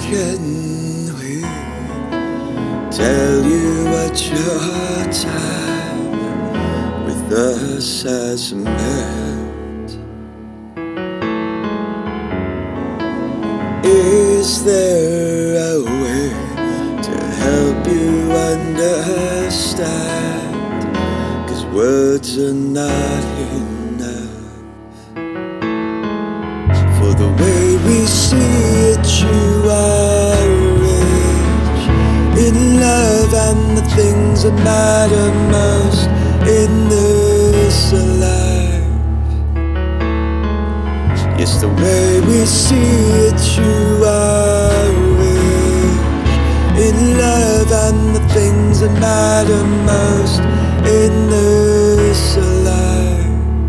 can we tell you what your time with us has meant? Is there a way to help you understand? 'Cause words are not enough. For the way we see it, you are rich in love and the things that matter most in this life. Yes, the way we see it, you are rich in love and the things that matter most in this life.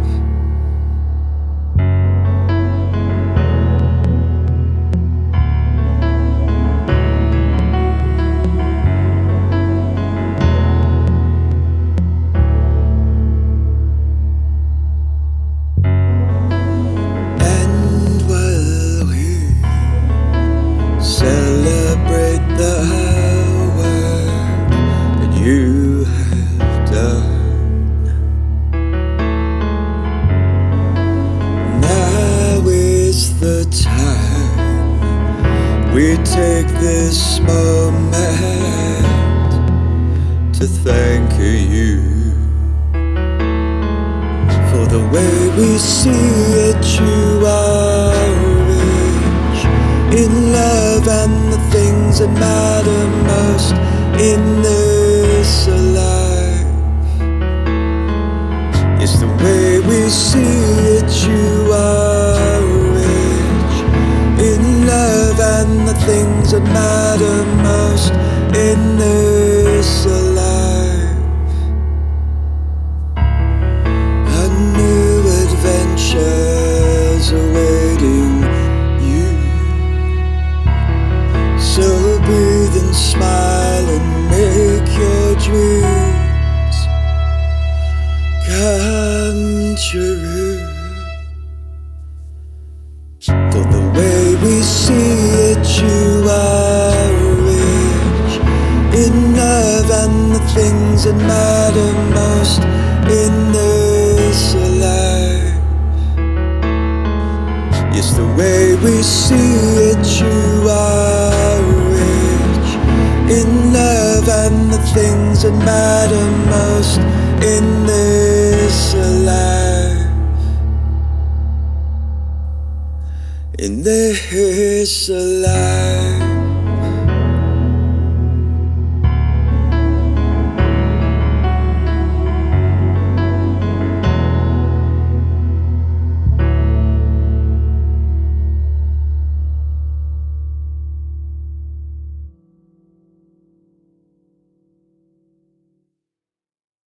Celebrate the work that you have done. Now is the time we take this moment to thank you for the way we see it. You are in love and the things that matter most in this life. It's the way we see it, you are rich in love and the things that matter most in this life. A new adventure's awaiting. So breathe and smile and make your dreams come true. For the way we see it, you are rich in love and the things that matter most in this life. Yes, the way we see it, you are rich in love and the things that matter most in this life. In this life.